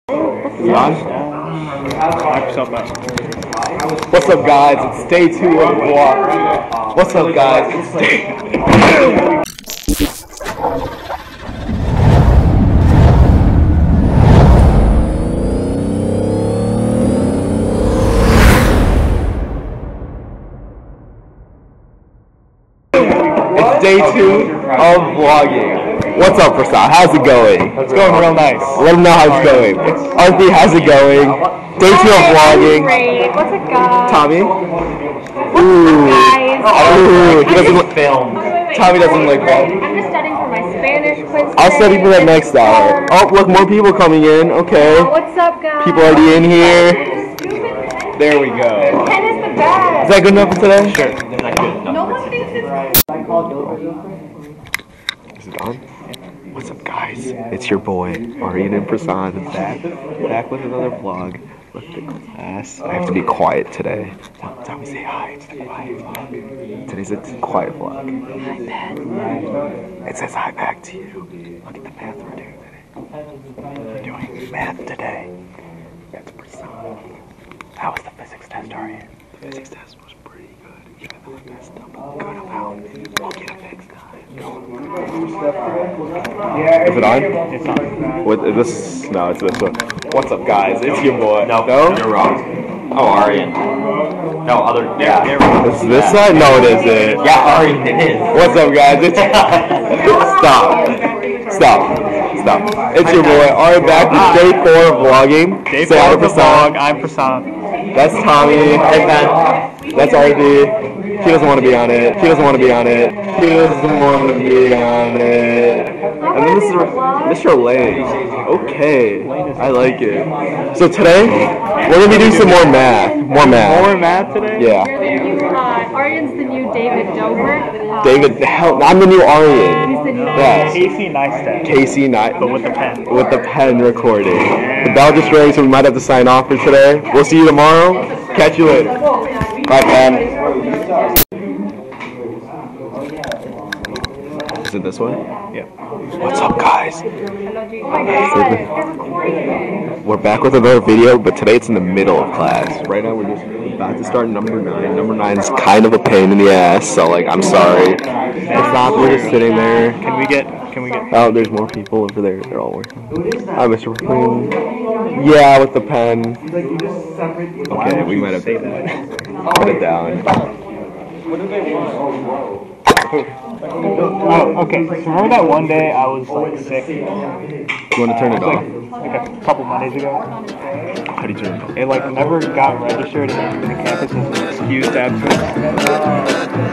Is it on? What's up, guys? It's day 2 of the vlog. What's up, guys? It's day... It's day 2 of vlogging. What's up, Prasad? How's it going? It's going real nice. Let them know how it's going. Arthi, how's it going? Day 2 of vlogging. Great. What's up, guys? Tommy? Ooh. Guys. Ooh, he doesn't like film. Tommy doesn't like film. I'm just studying for my Spanish quiz. I'll study for that next hour. Oh, look, more people coming in. Okay. What's up, guys? People already in here. There we go. Pen is the best. Is that good enough for today? Sure. No one thinks it's... Is it on? What's up, guys? It's your boy, Aryan and Prasad, back with another vlog. Left the class. I have to be quiet today. Tommy, say hi. It's the quiet vlog. Today's a quiet vlog. It says hi back to you. Look at the math we're doing today. We're doing math today. That's Prasad. How was the physics test, Aryan? The physics test was pretty good. Even though I messed up a good amount. We'll get it fixed. Is it on? It's on. What is this? No, it's this one. What's up, guys? It's your boy. No, you're wrong. Oh, Aryan. No, other. Yeah. Is this side? No, it isn't. Yeah, Aryan, it is. What's up, guys? It's Stop. It's your boy. Aryan back with day 4 of vlogging. Day Say 4 hi of to the Prasad. vlog. I'm Prasad. That's Tommy. Hey, Ben. That's Arthi. She doesn't want to be on it. And then this is Mr. Lane. Okay, I like it. So today, we're going to be doing some more math. More math today? Yeah. Aryan's the new David Dover. David, hell, I'm the new Aryan. He's the new Yes. Casey Neistat. Casey Knight. But with the pen. With the pen recording. The bell just rang, so we might have to sign off for today. We'll see you tomorrow. Catch you later. Bye, Pen. Is it this one? Yeah. What's up, guys? Hello, We're back with another video, but today it's in the middle of class. Right now we're just about to start number 9. Number 9 is kind of a pain in the ass, so like I'm sorry. It's not, we're just sitting there. Can we get? Oh, there's more people over there. They're all working. Hi, Mr. McLean. Yeah, with the pen. Okay, we might have to put it down. Oh, okay. So remember that one day I was like sick? You want to turn it off? Like a couple Mondays ago. How do you turn it off? It like never got registered in the campus as an excused absence.